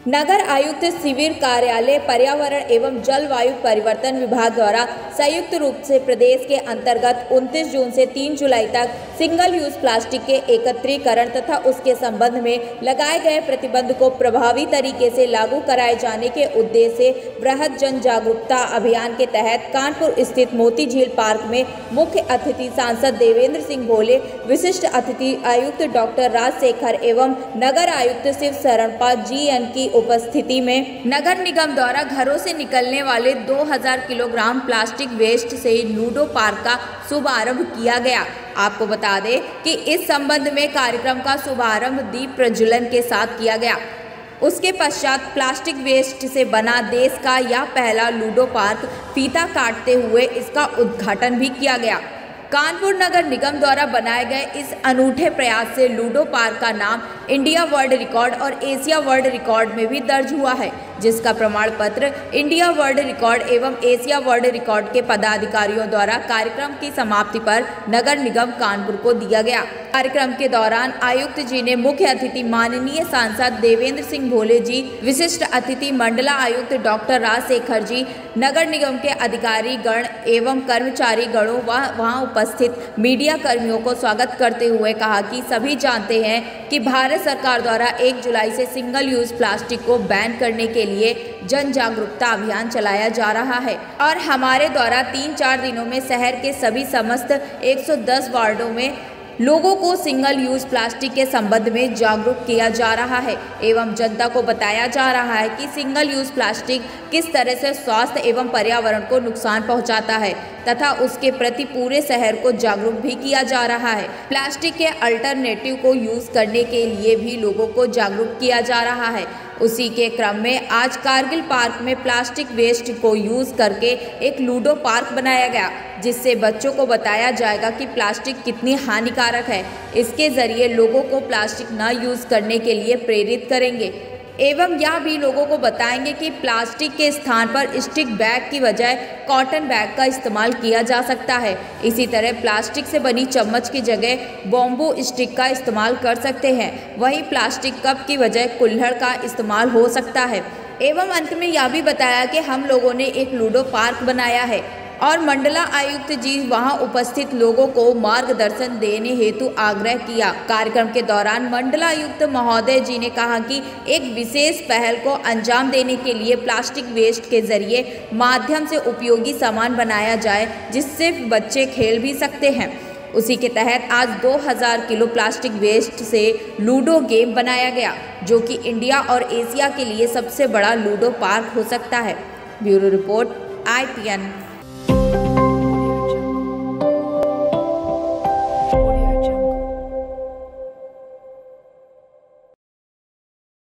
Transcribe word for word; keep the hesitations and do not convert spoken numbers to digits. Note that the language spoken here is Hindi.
नगर आयुक्त शिविर कार्यालय पर्यावरण एवं जलवायु परिवर्तन विभाग द्वारा संयुक्त रूप से प्रदेश के अंतर्गत उनतीस जून से तीन जुलाई तक सिंगल यूज प्लास्टिक के एकत्रीकरण तथा उसके संबंध में लगाए गए प्रतिबंध को प्रभावी तरीके से लागू कराए जाने के उद्देश्य से बृहद जन जागरूकता अभियान के तहत कानपुर स्थित मोती झील पार्क में मुख्य अतिथि सांसद देवेंद्र सिंह भोले, विशिष्ट अतिथि आयुक्त डॉक्टर राजशेखर एवं नगर आयुक्त शिव शरणपाल जी एन की उपस्थिति में नगर निगम द्वारा घरों से निकलने वाले दो हज़ार किलोग्राम प्लास्टिक वेस्ट से लूडो पार्क का शुभारंभ किया गया। आपको बता दें कि इस संबंध में कार्यक्रम का शुभारंभ दीप प्रज्वलन के साथ किया गया। उसके पश्चात प्लास्टिक वेस्ट से बना देश का यह पहला लूडो पार्क फीता काटते हुए इसका उद्घाटन भी किया गया। कानपुर नगर निगम द्वारा बनाए गए इस अनूठे प्रयास से लूडो पार्क का नाम इंडिया वर्ल्ड रिकॉर्ड और एशिया वर्ल्ड रिकॉर्ड में भी दर्ज हुआ है, जिसका प्रमाण पत्र इंडिया वर्ल्ड रिकॉर्ड एवं एशिया वर्ल्ड रिकॉर्ड के पदाधिकारियों द्वारा कार्यक्रम की समाप्ति पर नगर निगम कानपुर को दिया गया। कार्यक्रम के दौरान आयुक्त जी ने मुख्य अतिथि माननीय सांसद देवेंद्र सिंह भोले जी, विशिष्ट अतिथि मंडला आयुक्त डॉक्टर राजशेखर जी, नगर निगम के अधिकारी गण एवं कर्मचारी गणों व वहां उपस्थित मीडिया कर्मियों को स्वागत करते हुए कहा कि सभी जानते हैं कि भारत सरकार द्वारा एक जुलाई से सिंगल यूज प्लास्टिक को बैन करने के लिए जन जागरूकता अभियान चलाया जा रहा है और हमारे द्वारा तीन चार दिनों में शहर के सभी समस्त एक सौ दस वार्डों में लोगों को सिंगल यूज प्लास्टिक के संबंध में जागरूक किया जा रहा है एवं जनता को बताया जा रहा है कि सिंगल यूज प्लास्टिक किस तरह से स्वास्थ्य एवं पर्यावरण को नुकसान पहुंचाता है तथा उसके प्रति पूरे शहर को जागरूक भी किया जा रहा है। प्लास्टिक के अल्टरनेटिव को यूज करने के लिए भी लोगों को जागरूक किया जा रहा है। उसी के क्रम में आज कारगिल पार्क में प्लास्टिक वेस्ट को यूज करके एक लूडो पार्क बनाया गया, जिससे बच्चों को बताया जाएगा कि प्लास्टिक कितनी हानिकारक है। इसके जरिए लोगों को प्लास्टिक न यूज करने के लिए प्रेरित करेंगे एवं यह भी लोगों को बताएंगे कि प्लास्टिक के स्थान पर स्टिक बैग की बजाय कॉटन बैग का इस्तेमाल किया जा सकता है। इसी तरह प्लास्टिक से बनी चम्मच की जगह बॉम्बू स्टिक का इस्तेमाल कर सकते हैं। वहीं प्लास्टिक कप की बजाय कुल्हड़ का इस्तेमाल हो सकता है। एवं अंत में यह भी बताया कि हम लोगों ने एक लूडो पार्क बनाया है और मंडला आयुक्त जी वहां उपस्थित लोगों को मार्गदर्शन देने हेतु आग्रह किया। कार्यक्रम के दौरान मंडला आयुक्त महोदय जी ने कहा कि एक विशेष पहल को अंजाम देने के लिए प्लास्टिक वेस्ट के जरिए माध्यम से उपयोगी सामान बनाया जाए, जिससे बच्चे खेल भी सकते हैं। उसी के तहत आज दो हज़ार किलो प्लास्टिक वेस्ट से लूडो गेम बनाया गया, जो कि इंडिया और एशिया के लिए सबसे बड़ा लूडो पार्क हो सकता है। Bureau report I P N.